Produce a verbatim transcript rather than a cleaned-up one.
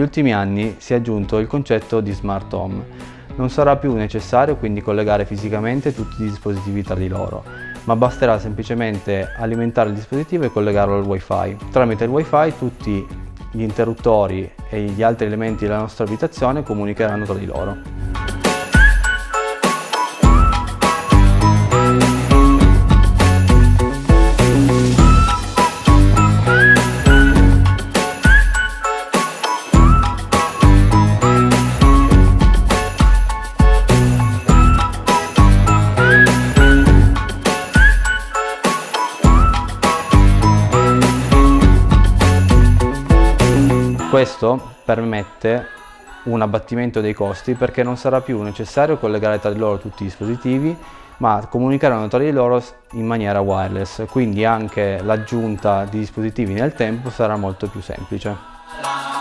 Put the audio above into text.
ultimi anni si è aggiunto il concetto di smart home. Non sarà più necessario quindi collegare fisicamente tutti i dispositivi tra di loro, ma basterà semplicemente alimentare il dispositivo e collegarlo al wifi. Tramite il wifi tutti gli interruttori e gli altri elementi della nostra abitazione comunicheranno tra di loro. Questo permette un abbattimento dei costi perché non sarà più necessario collegare tra di loro tutti i dispositivi, ma comunicheranno tra di loro in maniera wireless, quindi anche l'aggiunta di dispositivi nel tempo sarà molto più semplice.